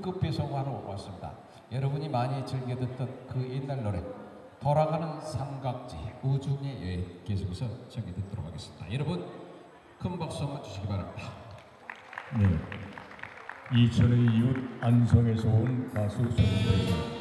특급 배송하러 왔습니다. 여러분이 많이 즐겨 듣던 그 옛날 노래 돌아가는 삼각지 우중의 여행 계속해서 전해 듣도록 하겠습니다. 여러분 큰 박수 한번 주시기 바랍니다. 네, 이천의 이웃 안성에서 온 가수 손대입니다.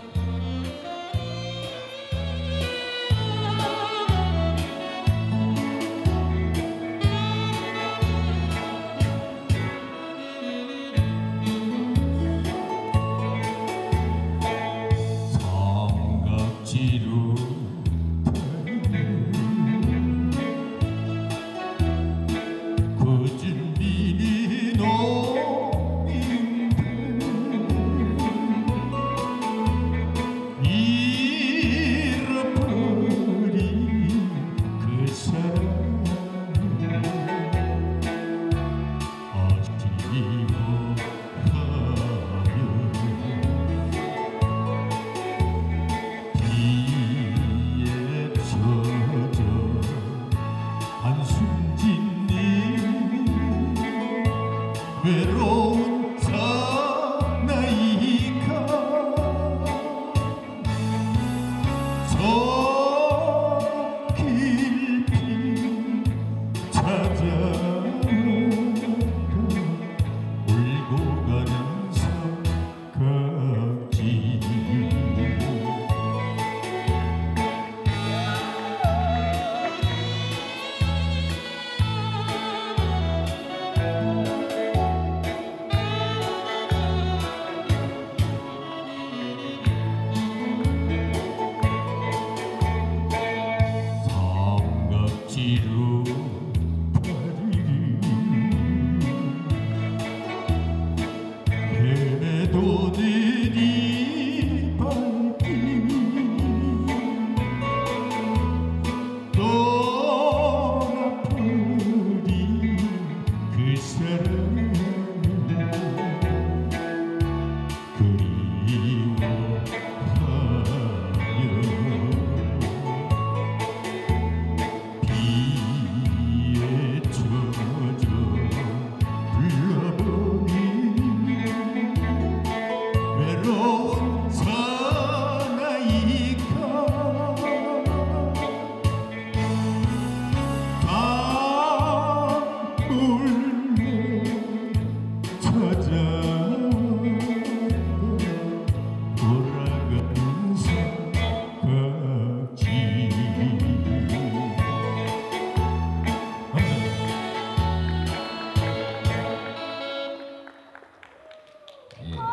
외로운 사나이가 저 깊이 찾아가 울고 가는 삼각지 지루 헤매도 들이 발길 떠나버린 그 사람을 외로운 사나이가 강물에 찾아 돌아가는 삼각지 예.